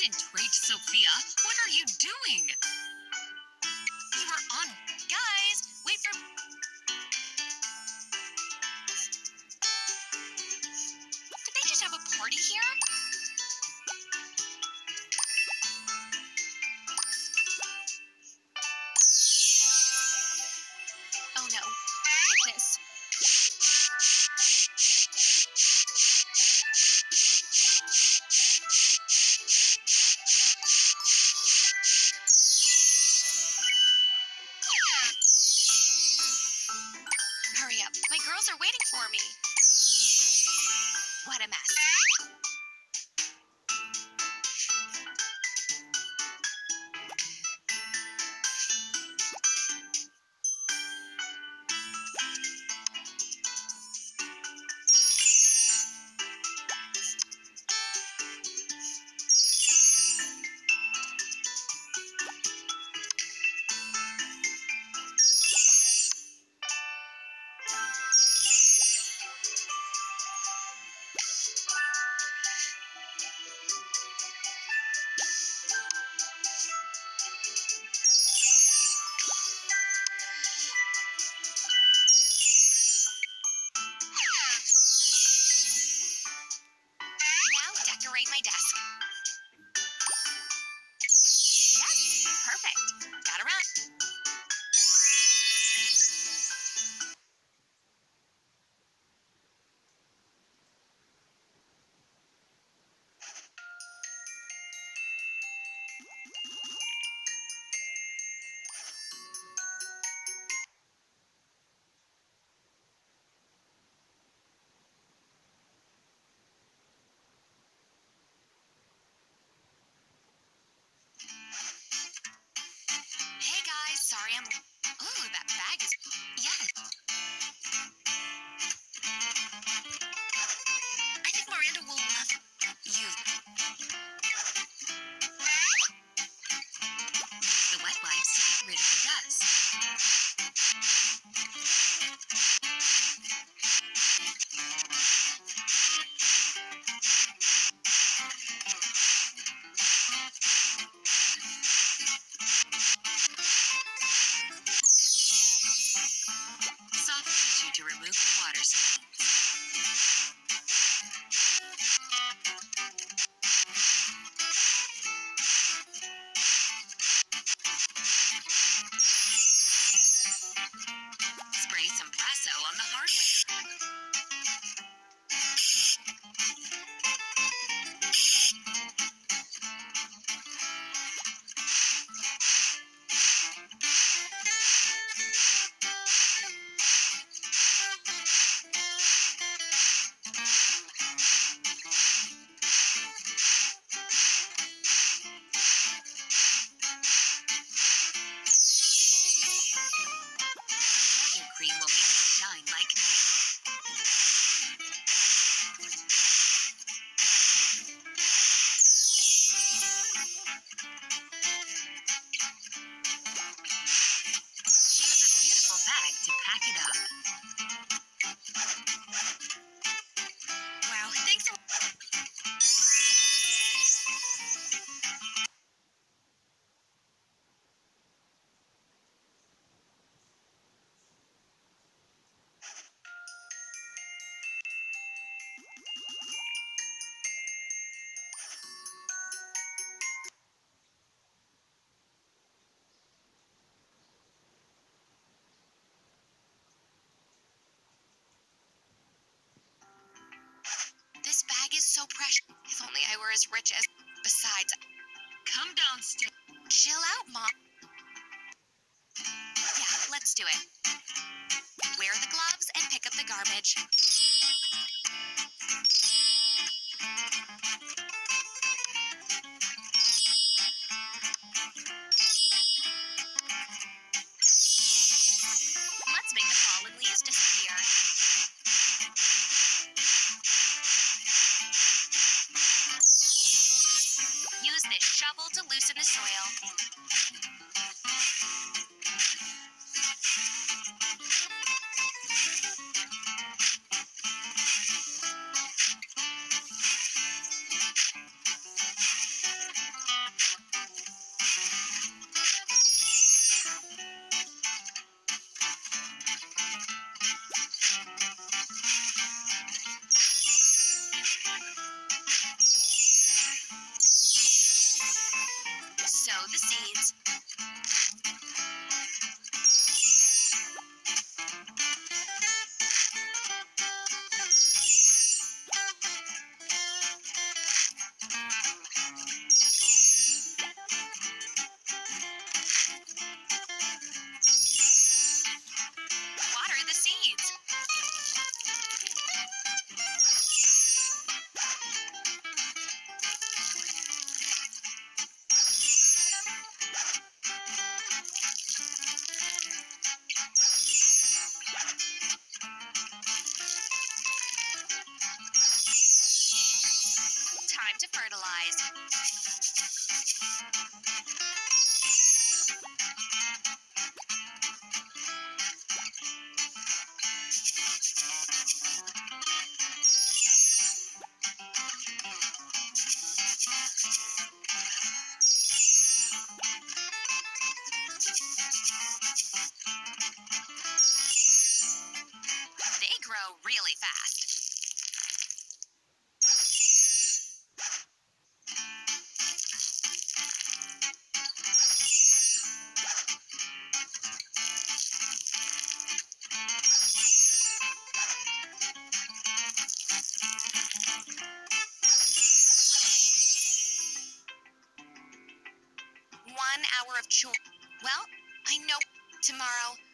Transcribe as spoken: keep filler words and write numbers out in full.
Concentrate, Sophia. What are you doing? You were on. Guys, wait for... Did they just have a party here? Oh no. Goodness. Hurry up. My girls are waiting for me. What a mess. Decorate my desk. Yes, perfect. Gotta run. Hey guys, sorry I'm... Oh, that bag is... Yes. I think Miranda will love you. Use the wet wipes to get rid of the dust. Soft tissue to remove the water stains. Spray some Brasso on the hardware. Leather cream will make it shine like new. She has a beautiful bag to pack it up. Wow, thanks a lot. This bag is so precious. If only I were as rich as... Besides, come downstairs. Chill out, Mom. Yeah, let's do it. Wear the gloves and pick up the garbage. Let's make the fallen leaves disappear. Use this shovel to loosen the soil. fertilized. They grow really fast. One hour of chore. Well, I know tomorrow